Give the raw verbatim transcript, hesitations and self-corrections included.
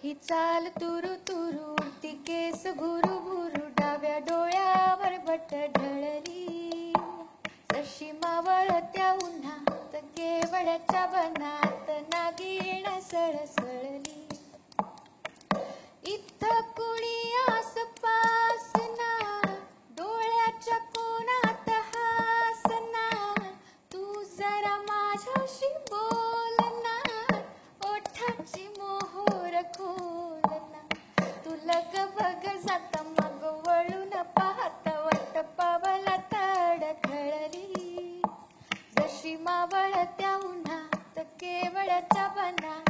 तिची चाल तुरु तुरु उडती केस भुरु भुरु डाव्या डोळ्यावर बट ढळली जशी मावळत्या उन्हात केवळच्या बनात नागिण सळसळली इथं कुणी आसपासना डोळ्याच्या कोणात हासना तू जरा माझ्याशी बोलना ओठाची मोहोर खोलना तू लग बग जाता मग वळून पाहत वाट पावला तडखळली जशी मावळत्या उन्हात केवळच्या बनात